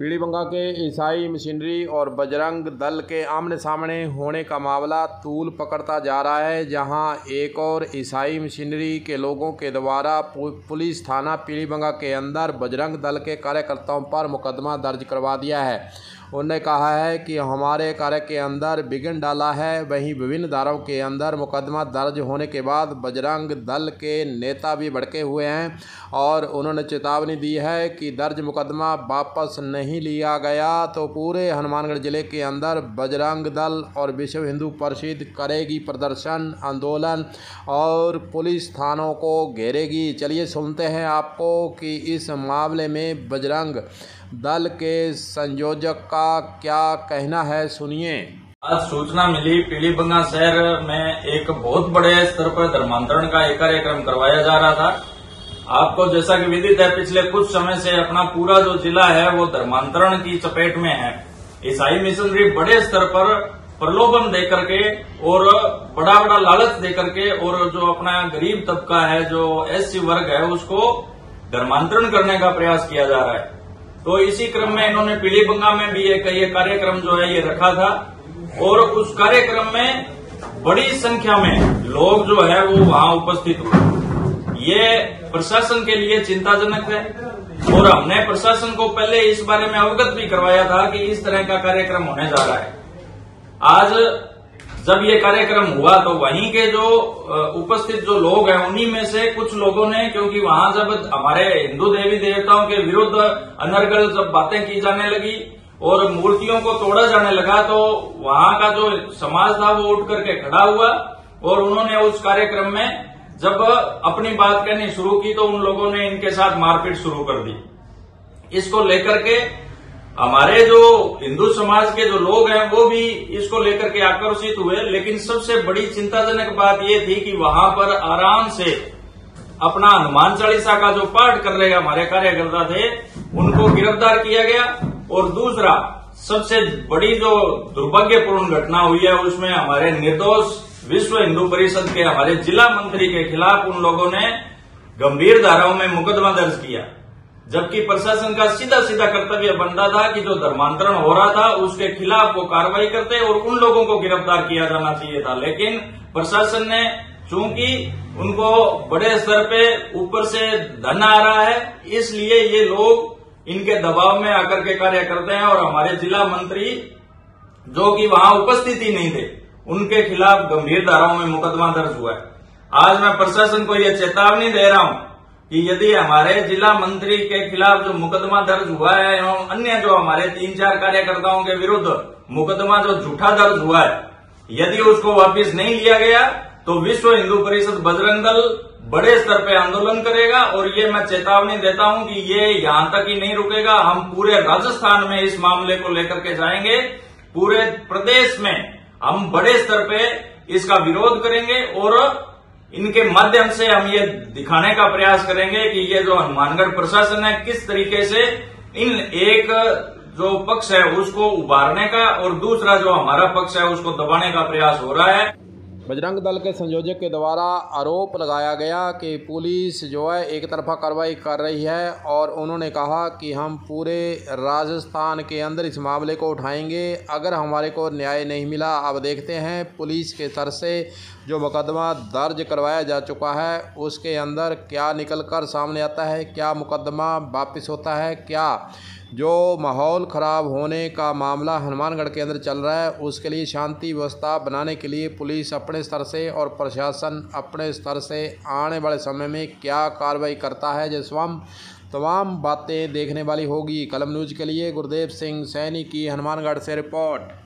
पीलीबंगा के ईसाई मिशनरी और बजरंग दल के आमने सामने होने का मामला तूल पकड़ता जा रहा है, जहां एक और ईसाई मिशनरी के लोगों के द्वारा पुलिस थाना पीलीबंगा के अंदर बजरंग दल के कार्यकर्ताओं पर मुकदमा दर्ज करवा दिया है। उन्होंने कहा है कि हमारे कार्य के अंदर विघ्न डाला है। वहीं विभिन्न धाराओं के अंदर मुकदमा दर्ज होने के बाद बजरंग दल के नेता भी भड़के हुए हैं और उन्होंने चेतावनी दी है कि दर्ज मुकदमा वापस नहीं लिया गया तो पूरे हनुमानगढ़ जिले के अंदर बजरंग दल और विश्व हिंदू परिषद करेगी प्रदर्शन, आंदोलन और पुलिस थानों को घेरेगी। चलिए सुनते हैं आपको कि इस मामले में बजरंग दल के संयोजक का क्या कहना है, सुनिए। आज सूचना मिली पीलीबंगा शहर में एक बहुत बड़े स्तर पर धर्मांतरण का एक कार्यक्रम करवाया जा रहा था। आपको जैसा कि विदित है, पिछले कुछ समय से अपना पूरा जो जिला है वो धर्मांतरण की चपेट में है। ईसाई मिशनरी बड़े स्तर पर प्रलोभन देकर के और बड़ा बड़ा लालच देकर के और जो अपना गरीब तबका है, जो एससी वर्ग है, उसको धर्मांतरण करने का प्रयास किया जा रहा है। तो इसी क्रम में इन्होंने पीलीबंगा में भी एक ये कार्यक्रम जो है ये रखा था और उस कार्यक्रम में बड़ी संख्या में लोग जो है वो वहां उपस्थित हुए। ये प्रशासन के लिए चिंताजनक है और हमने प्रशासन को पहले इस बारे में अवगत भी करवाया था कि इस तरह का कार्यक्रम होने जा रहा है। आज जब ये कार्यक्रम हुआ तो वहीं के जो उपस्थित जो लोग हैं उन्हीं में से कुछ लोगों ने, क्योंकि वहां जब हमारे हिंदू देवी देवताओं के विरुद्ध अनर्गल जब बातें की जाने लगी और मूर्तियों को तोड़ा जाने लगा, तो वहां का जो समाज था वो उठ करके खड़ा हुआ और उन्होंने उस कार्यक्रम में जब अपनी बात कहनी शुरू की तो उन लोगों ने इनके साथ मारपीट शुरू कर दी। इसको लेकर के हमारे जो हिंदू समाज के जो लोग हैं वो भी इसको लेकर के आकर्षित हुए। लेकिन सबसे बड़ी चिंताजनक बात ये थी कि वहां पर आराम से अपना हनुमान चालीसा का जो पाठ कर रहे हमारे कार्यकर्ता थे उनको गिरफ्तार किया गया। और दूसरा सबसे बड़ी जो दुर्भाग्यपूर्ण घटना हुई है उसमें हमारे निर्दोष विश्व हिंदू परिषद के हमारे जिला मंत्री के खिलाफ उन लोगों ने गंभीर धाराओं में मुकदमा दर्ज किया, जबकि प्रशासन का सीधा सीधा कर्तव्य बनता था कि जो धर्मांतरण हो रहा था उसके खिलाफ वो कार्रवाई करते और उन लोगों को गिरफ्तार किया जाना चाहिए था। लेकिन प्रशासन ने, चूंकि उनको बड़े स्तर पे ऊपर से धन आ रहा है, इसलिए ये लोग इनके दबाव में आकर के कार्य करते हैं और हमारे जिला मंत्री जो कि वहां उपस्थित ही नहीं थे उनके खिलाफ गंभीर धाराओं में मुकदमा दर्ज हुआ है। आज मैं प्रशासन को यह चेतावनी दे रहा हूं कि यदि हमारे जिला मंत्री के खिलाफ जो मुकदमा दर्ज हुआ है एवं अन्य जो हमारे 3-4 कार्यकर्ताओं के विरुद्ध मुकदमा जो झूठा दर्ज हुआ है, यदि उसको वापस नहीं लिया गया तो विश्व हिंदू परिषद बजरंग दल बड़े स्तर पे आंदोलन करेगा। और ये मैं चेतावनी देता हूं कि ये यहां तक ही नहीं रुकेगा, हम पूरे राजस्थान में इस मामले को लेकर के जाएंगे। पूरे प्रदेश में हम बड़े स्तर पे इसका विरोध करेंगे और इनके माध्यम से हम ये दिखाने का प्रयास करेंगे कि ये जो हनुमानगढ़ प्रशासन है किस तरीके से इन एक जो पक्ष है उसको उभारने का और दूसरा जो हमारा पक्ष है उसको दबाने का प्रयास हो रहा है। बजरंग दल के संयोजक के द्वारा आरोप लगाया गया कि पुलिस जो है एक तरफा कार्रवाई कर रही है और उन्होंने कहा कि हम पूरे राजस्थान के अंदर इस मामले को उठाएंगे अगर हमारे को न्याय नहीं मिला। अब देखते हैं पुलिस के स्तर से जो मुकदमा दर्ज करवाया जा चुका है उसके अंदर क्या निकल कर सामने आता है, क्या मुकदमा वापस होता है, क्या जो माहौल ख़राब होने का मामला हनुमानगढ़ के अंदर चल रहा है उसके लिए शांति व्यवस्था बनाने के लिए पुलिस अपने स्तर से और प्रशासन अपने स्तर से आने वाले समय में क्या कार्रवाई करता है, जैसे तमाम बातें देखने वाली होगी। कलम न्यूज़ के लिए गुरदेव सिंह सैनी की हनुमानगढ़ से रिपोर्ट।